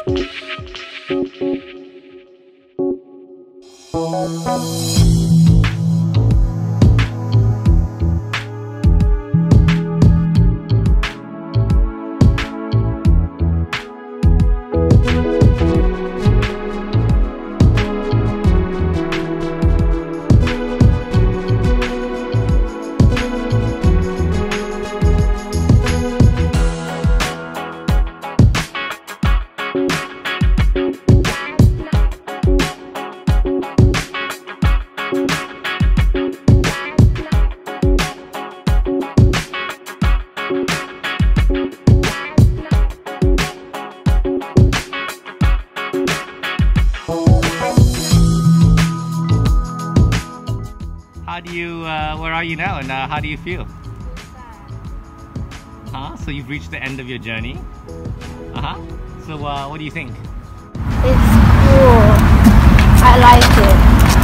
Where are you now, and how do you feel? So you've reached the end of your journey? So what do you think? It's cool. I like it.